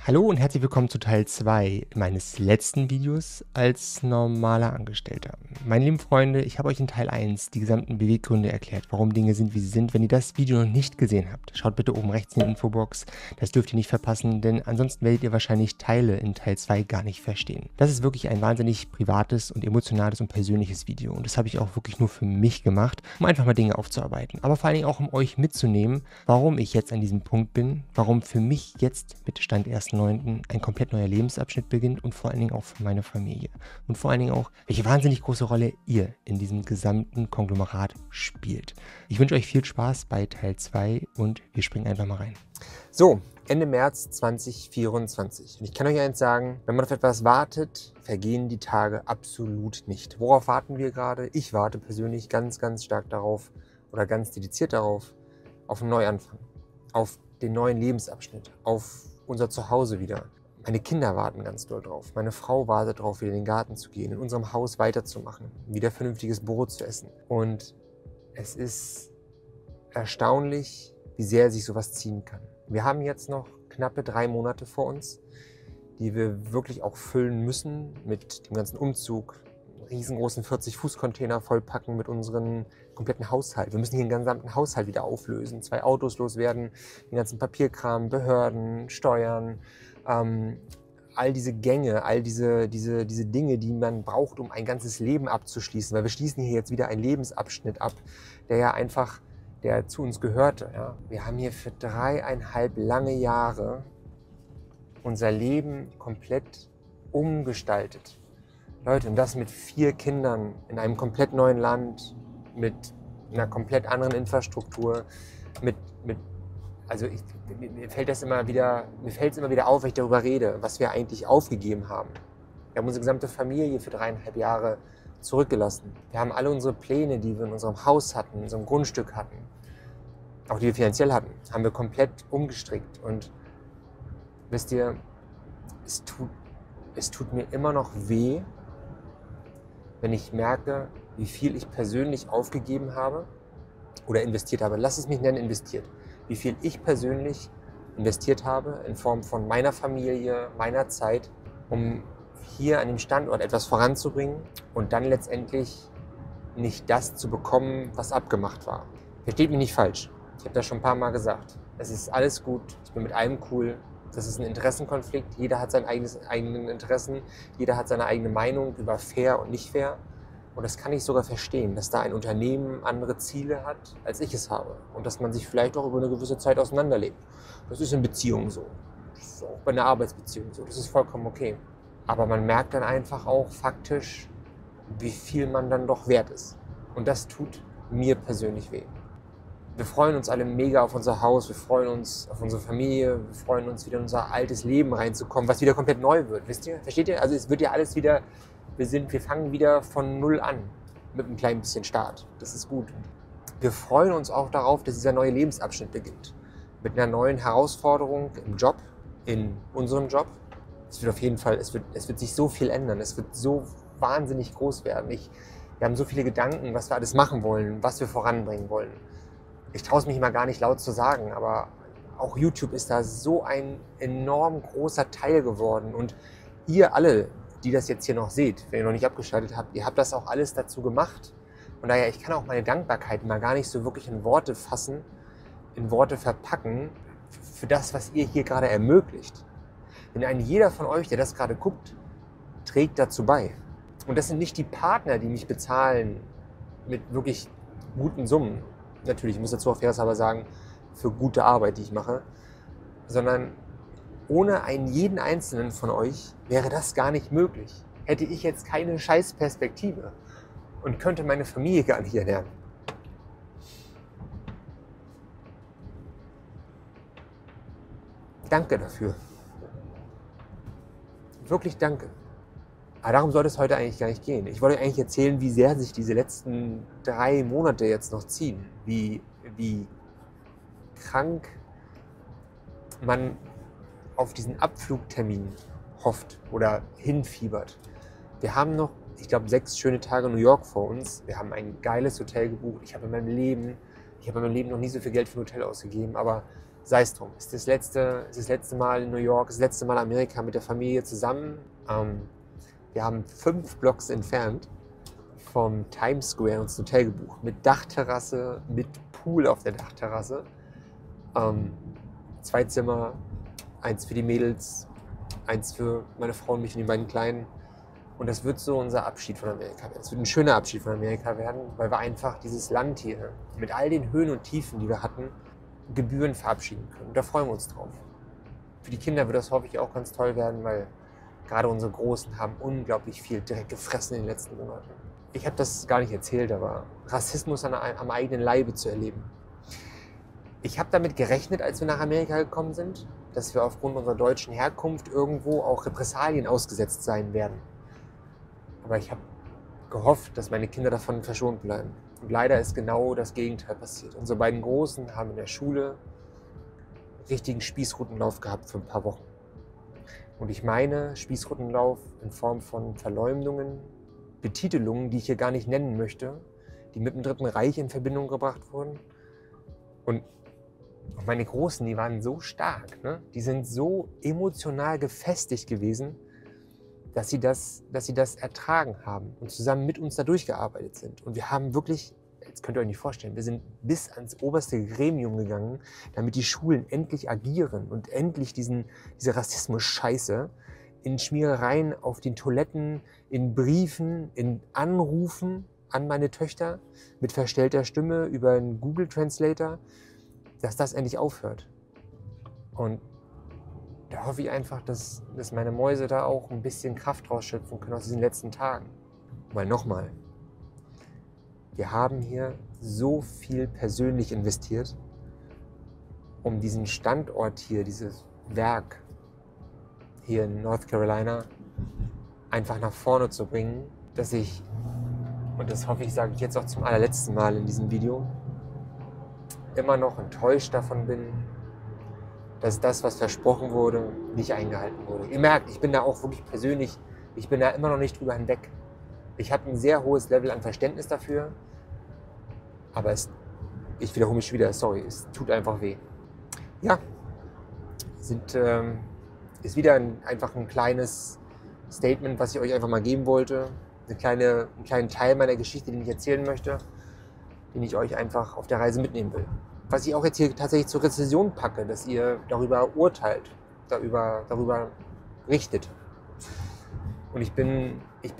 Hallo und herzlich willkommen zu Teil 2 meines letzten Videos als normaler Angestellter. Meine lieben Freunde, ich habe euch in Teil 1 die gesamten Beweggründe erklärt, warum Dinge sind, wie sie sind. Wenn ihr das Video noch nicht gesehen habt, schaut bitte oben rechts in die Infobox. Das dürft ihr nicht verpassen, denn ansonsten werdet ihr wahrscheinlich Teile in Teil 2 gar nicht verstehen. Das ist wirklich ein wahnsinnig privates und emotionales und persönliches Video. Und das habe ich auch wirklich nur für mich gemacht, um einfach mal Dinge aufzuarbeiten. Aber vor allen Dingen auch, um euch mitzunehmen, warum ich jetzt an diesem Punkt bin, warum für mich jetzt mit Stand 1.9. ein komplett neuer Lebensabschnitt beginnt und vor allen Dingen auch für meine Familie. Und vor allen Dingen auch, welche wahnsinnig große Rolle ihr in diesem gesamten Konglomerat spielt. Ich wünsche euch viel Spaß bei Teil 2 und wir springen einfach mal rein. So, Ende März 2024. Und ich kann euch eins sagen, wenn man auf etwas wartet, vergehen die Tage absolut nicht. Worauf warten wir gerade? Ich warte persönlich ganz, ganz stark darauf oder ganz dediziert darauf, auf einen Neuanfang, auf den neuen Lebensabschnitt, auf unser Zuhause wieder. Meine Kinder warten ganz doll drauf. Meine Frau wartet drauf, wieder in den Garten zu gehen, in unserem Haus weiterzumachen, wieder vernünftiges Brot zu essen. Und es ist erstaunlich, wie sehr sich sowas ziehen kann. Wir haben jetzt noch knappe 3 Monate vor uns, die wir wirklich auch füllen müssen mit dem ganzen Umzug, riesengroßen 40-Fuß-Container vollpacken mit unserem kompletten Haushalt. Wir müssen hier den gesamten Haushalt wieder auflösen, 2 Autos loswerden, den ganzen Papierkram, Behörden, Steuern, all diese Gänge, all diese Dinge, die man braucht, um ein ganzes Leben abzuschließen. Weil wir schließen hier jetzt wieder einen Lebensabschnitt ab, der ja einfach, der zu uns gehörte. Ja. Wir haben hier für 3,5 lange Jahre unser Leben komplett umgestaltet. Leute, und das mit 4 Kindern in einem komplett neuen Land, mit einer komplett anderen Infrastruktur, mir fällt es immer wieder auf, wenn ich darüber rede, was wir eigentlich aufgegeben haben. Wir haben unsere gesamte Familie für 3,5 Jahre zurückgelassen. Wir haben alle unsere Pläne, die wir in unserem Haus hatten, in unserem Grundstück hatten, auch die wir finanziell hatten, haben wir komplett umgestrickt. Und wisst ihr, es tut mir immer noch weh, wenn ich merke, wie viel ich persönlich aufgegeben habe oder investiert habe. Lass es mich nennen, investiert. Wie viel ich persönlich investiert habe in Form von meiner Familie, meiner Zeit, um hier an dem Standort etwas voranzubringen und dann letztendlich nicht das zu bekommen, was abgemacht war. Versteht mich nicht falsch. Ich habe das schon ein paar Mal gesagt. Es ist alles gut. Ich bin mit allem cool. Das ist ein Interessenkonflikt. Jeder hat seine eigenen Interessen. Jeder hat seine eigene Meinung über fair und nicht fair. Und das kann ich sogar verstehen, dass da ein Unternehmen andere Ziele hat, als ich es habe. Und dass man sich vielleicht auch über eine gewisse Zeit auseinanderlebt. Das ist in Beziehungen so. Das ist auch bei einer Arbeitsbeziehung so. Das ist vollkommen okay. Aber man merkt dann einfach auch faktisch, wie viel man dann doch wert ist. Und das tut mir persönlich weh. Wir freuen uns alle mega auf unser Haus, wir freuen uns auf unsere Familie, wir freuen uns wieder in unser altes Leben reinzukommen, was wieder komplett neu wird. Wisst ihr? Versteht ihr? Also es wird ja alles wieder, wir fangen wieder von Null an, mit einem kleinen bisschen Start. Das ist gut. Wir freuen uns auch darauf, dass dieser neue Lebensabschnitt beginnt. Mit einer neuen Herausforderung im Job, in unserem Job. Es wird auf jeden Fall, es wird sich so viel ändern, es wird so wahnsinnig groß werden. Wir haben so viele Gedanken, was wir alles machen wollen, was wir voranbringen wollen. Ich traue es mich mal gar nicht laut zu sagen, aber auch YouTube ist da so ein enorm großer Teil geworden. Und ihr alle, die das jetzt hier noch seht, wenn ihr noch nicht abgeschaltet habt, ihr habt das auch alles dazu gemacht. Und daher, ich kann auch meine Dankbarkeit mal gar nicht so wirklich in Worte fassen, in Worte verpacken, für das, was ihr hier gerade ermöglicht. Denn jeder von euch, der das gerade guckt, trägt dazu bei. Und das sind nicht die Partner, die mich bezahlen mit wirklich guten Summen. Natürlich, ich muss dazu auch fairerweise sagen, für gute Arbeit, die ich mache, sondern ohne jeden einzelnen von euch wäre das gar nicht möglich. Hätte ich jetzt keine Scheißperspektive und könnte meine Familie gar nicht ernähren. Danke dafür. Wirklich danke. Aber darum sollte es heute eigentlich gar nicht gehen. Ich wollte eigentlich erzählen, wie sehr sich diese letzten 3 Monate jetzt noch ziehen. Wie krank man auf diesen Abflugtermin hofft oder hinfiebert. Wir haben noch, ich glaube, 6 schöne Tage in New York vor uns. Wir haben ein geiles Hotel gebucht. Ich habe in meinem Leben noch nie so viel Geld für ein Hotel ausgegeben, aber sei es drum. Es ist das letzte Mal in New York, das letzte Mal in Amerika mit der Familie zusammen. Wir haben 5 Blocks entfernt vom Times Square uns ein Hotel gebucht. Mit Dachterrasse, mit Pool auf der Dachterrasse. 2 Zimmer, 1 für die Mädels, 1 für meine Frau und mich und die beiden Kleinen. Und das wird so unser Abschied von Amerika werden. Es wird ein schöner Abschied von Amerika werden, weil wir einfach dieses Land hier mit all den Höhen und Tiefen, die wir hatten, gebührend verabschieden können. Und da freuen wir uns drauf. Für die Kinder wird das hoffentlich auch ganz toll werden, weil gerade unsere Großen haben unglaublich viel Dreck gefressen in den letzten Monaten. Ich habe das gar nicht erzählt, aber Rassismus am eigenen Leibe zu erleben. Ich habe damit gerechnet, als wir nach Amerika gekommen sind, dass wir aufgrund unserer deutschen Herkunft irgendwo auch Repressalien ausgesetzt sein werden. Aber ich habe gehofft, dass meine Kinder davon verschont bleiben. Und leider ist genau das Gegenteil passiert. Unsere beiden Großen haben in der Schule richtigen Spießrutenlauf gehabt für ein paar Wochen. Und ich meine Spießrutenlauf in Form von Verleumdungen, Betitelungen, die ich hier gar nicht nennen möchte, die mit dem Dritten Reich in Verbindung gebracht wurden. Und meine Großen, die waren so stark, ne? Die sind so emotional gefestigt gewesen, dass sie das ertragen haben und zusammen mit uns da durchgearbeitet sind. Und wir haben wirklich, jetzt könnt ihr euch nicht vorstellen, wir sind bis ans oberste Gremium gegangen, damit die Schulen endlich agieren und endlich diese Rassismus-Scheiße in Schmierereien auf den Toiletten, in Briefen, in Anrufen an meine Töchter mit verstellter Stimme über einen Google Translator, dass das endlich aufhört. Und da hoffe ich einfach, dass meine Mäuse da auch ein bisschen Kraft rausschöpfen können aus diesen letzten Tagen. Weil nochmal, wir haben hier so viel persönlich investiert, um diesen Standort hier, dieses Werk hier in North Carolina einfach nach vorne zu bringen, dass ich, und das hoffe ich, sage ich jetzt auch zum allerletzten Mal in diesem Video, immer noch enttäuscht davon bin, dass das, was versprochen wurde, nicht eingehalten wurde. Ihr merkt, ich bin da auch wirklich persönlich, ich bin da immer noch nicht drüber hinweg. Ich habe ein sehr hohes Level an Verständnis dafür, aber ich wiederhole mich wieder, sorry, es tut einfach weh. Ja, ist wieder einfach ein kleines Statement, was ich euch einfach mal geben wollte. Einen kleinen Teil meiner Geschichte, den ich erzählen möchte, den ich euch einfach auf der Reise mitnehmen will. Was ich auch jetzt hier tatsächlich zur Rezession packe, dass ihr darüber urteilt, darüber richtet. Und ich bin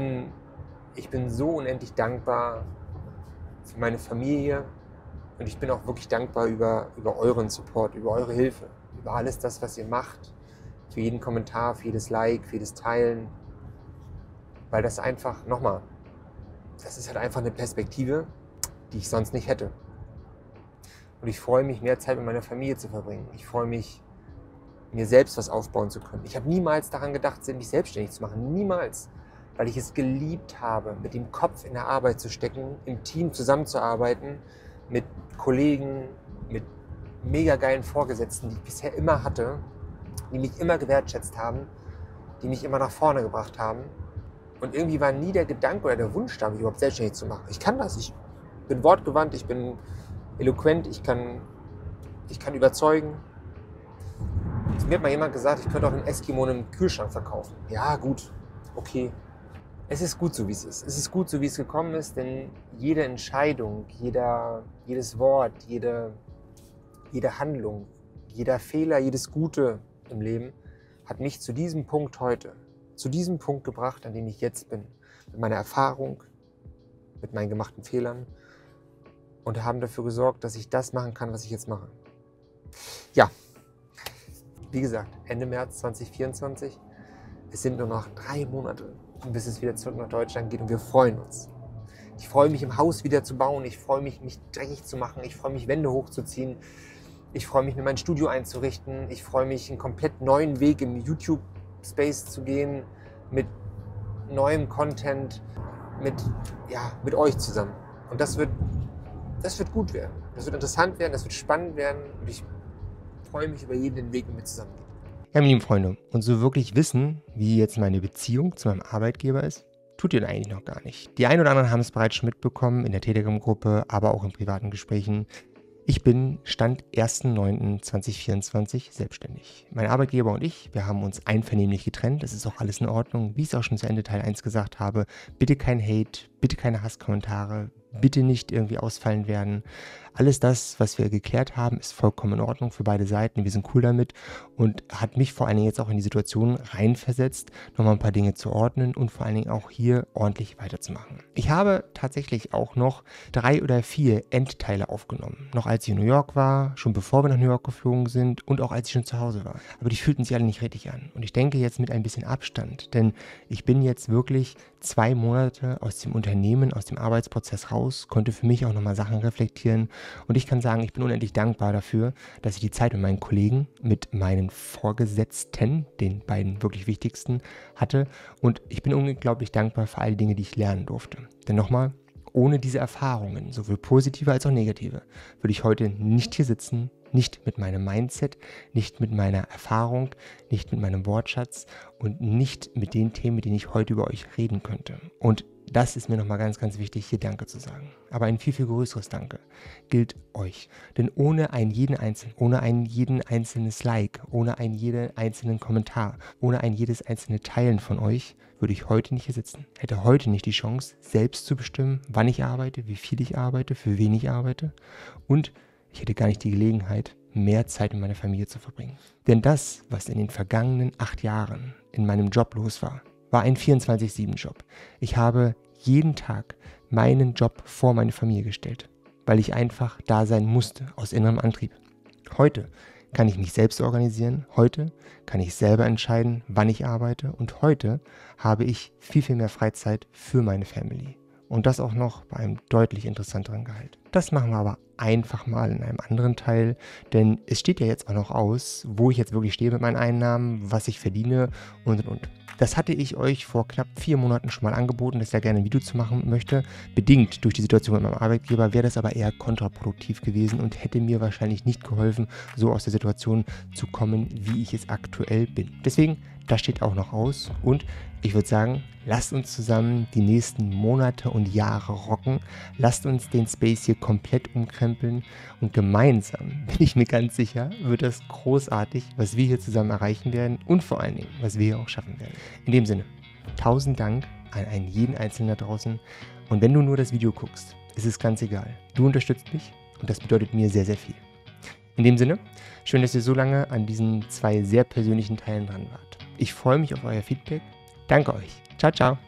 so unendlich dankbar für meine Familie und ich bin auch wirklich dankbar über euren Support, über eure Hilfe, über alles das, was ihr macht, für jeden Kommentar, für jedes Like, für jedes Teilen, weil das einfach, nochmal, das ist halt einfach eine Perspektive, die ich sonst nicht hätte. Und ich freue mich, mehr Zeit mit meiner Familie zu verbringen. Ich freue mich, mir selbst was aufbauen zu können. Ich habe niemals daran gedacht, mich selbstständig zu machen. Niemals. Weil ich es geliebt habe, mit dem Kopf in der Arbeit zu stecken, im Team zusammenzuarbeiten, mit Kollegen, mit mega geilen Vorgesetzten, die ich bisher immer hatte, die mich immer gewertschätzt haben, die mich immer nach vorne gebracht haben. Und irgendwie war nie der Gedanke oder der Wunsch da, mich überhaupt selbstständig zu machen. Ich kann das. Ich bin wortgewandt, ich bin eloquent, ich kann überzeugen. Mir hat mal jemand gesagt, ich könnte auch einen Eskimo in einem Kühlschrank verkaufen. Ja, gut, okay. Es ist gut so, wie es ist. Es ist gut so, wie es gekommen ist, denn jede Entscheidung, jedes Wort, jede Handlung, jeder Fehler, jedes Gute im Leben hat mich zu diesem Punkt heute, zu diesem Punkt gebracht, an dem ich jetzt bin. Mit meiner Erfahrung, mit meinen gemachten Fehlern. Und haben dafür gesorgt, dass ich das machen kann, was ich jetzt mache. Ja, wie gesagt, Ende März 2024. Es sind nur noch 3 Monate, bis es wieder zurück nach Deutschland geht und wir freuen uns. Ich freue mich, im Haus wieder zu bauen. Ich freue mich, mich dreckig zu machen. Ich freue mich, Wände hochzuziehen. Ich freue mich, mir mein Studio einzurichten. Ich freue mich, einen komplett neuen Weg im YouTube-Space zu gehen, mit neuem Content, mit euch zusammen. Und das wird gut werden. Das wird interessant werden, das wird spannend werden und ich freue mich über jeden, den Weg mit mir zusammengeht. Ja, meine lieben Freunde, und so wirklich wissen, wie jetzt meine Beziehung zu meinem Arbeitgeber ist, tut ihr eigentlich noch gar nicht. Die einen oder anderen haben es bereits schon mitbekommen in der Telegram-Gruppe, aber auch in privaten Gesprächen. Ich bin Stand 1.9.2024 selbstständig. Mein Arbeitgeber und ich, wir haben uns einvernehmlich getrennt. Das ist auch alles in Ordnung. Wie ich es auch schon zu Ende Teil 1 gesagt habe, bitte kein Hate, bitte keine Hasskommentare, bitte nicht irgendwie ausfallen werden. Alles das, was wir geklärt haben, ist vollkommen in Ordnung für beide Seiten. Wir sind cool damit und hat mich vor allen Dingen jetzt auch in die Situation reinversetzt, nochmal ein paar Dinge zu ordnen und vor allen Dingen auch hier ordentlich weiterzumachen. Ich habe tatsächlich auch noch 3 oder 4 Endteile aufgenommen. Noch als ich in New York war, schon bevor wir nach New York geflogen sind und auch als ich schon zu Hause war. Aber die fühlten sich alle nicht richtig an. Und ich denke jetzt mit ein bisschen Abstand, denn ich bin jetzt wirklich 2 Monate aus dem Unternehmen, aus dem Arbeitsprozess raus, konnte für mich auch nochmal Sachen reflektieren. Und ich kann sagen, ich bin unendlich dankbar dafür, dass ich die Zeit mit meinen Kollegen, mit meinen Vorgesetzten, den beiden wirklich wichtigsten, hatte. Und ich bin unglaublich dankbar für all die Dinge, die ich lernen durfte. Denn nochmal, ohne diese Erfahrungen, sowohl positive als auch negative, würde ich heute nicht hier sitzen, nicht mit meinem Mindset, nicht mit meiner Erfahrung, nicht mit meinem Wortschatz und nicht mit den Themen, mit denen ich heute über euch reden könnte. Und das ist mir nochmal ganz, ganz wichtig, hier Danke zu sagen. Aber ein viel, viel größeres Danke gilt euch. Denn ohne einen jeden Einzelnen, ohne ein jeden einzelnes Like, ohne einen jeden einzelnen Kommentar, ohne ein jedes einzelne Teilen von euch, würde ich heute nicht hier sitzen. Hätte heute nicht die Chance, selbst zu bestimmen, wann ich arbeite, wie viel ich arbeite, für wen ich arbeite. Und ich hätte gar nicht die Gelegenheit, mehr Zeit mit meiner Familie zu verbringen. Denn das, was in den vergangenen 8 Jahren in meinem Job los war ein 24/7-Job. Ich habe jeden Tag meinen Job vor meine Familie gestellt, weil ich einfach da sein musste, aus innerem Antrieb. Heute kann ich mich selbst organisieren, heute kann ich selber entscheiden, wann ich arbeite und heute habe ich viel, viel mehr Freizeit für meine Family. Und das auch noch bei einem deutlich interessanteren Gehalt. Das machen wir aber einfach mal in einem anderen Teil, denn es steht ja jetzt auch noch aus, wo ich jetzt wirklich stehe mit meinen Einnahmen, was ich verdiene und. Das hatte ich euch vor knapp 4 Monaten schon mal angeboten, dass ich da gerne ein Video zu machen möchte. Bedingt durch die Situation mit meinem Arbeitgeber wäre das aber eher kontraproduktiv gewesen und hätte mir wahrscheinlich nicht geholfen, so aus der Situation zu kommen, wie ich es aktuell bin. Deswegen, das steht auch noch aus und ich würde sagen, lasst uns zusammen die nächsten Monate und Jahre rocken. Lasst uns den Space hier komplett umkrempeln und gemeinsam, bin ich mir ganz sicher, wird das großartig, was wir hier zusammen erreichen werden und vor allen Dingen, was wir hier auch schaffen werden. In dem Sinne, 1000 Dank an einen jeden Einzelnen da draußen und wenn du nur das Video guckst, ist es ganz egal. Du unterstützt mich und das bedeutet mir sehr, sehr viel. In dem Sinne, schön, dass ihr so lange an diesen 2 sehr persönlichen Teilen dran wart. Ich freue mich auf euer Feedback. Danke euch. Ciao, ciao.